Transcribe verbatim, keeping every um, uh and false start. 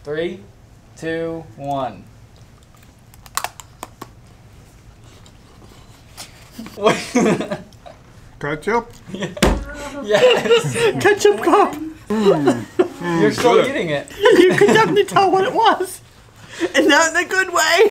Three, two, one. Ketchup? Yes. Ketchup cup. Mm. You're still Good. eating it. You could definitely tell what it was. And not in a good way.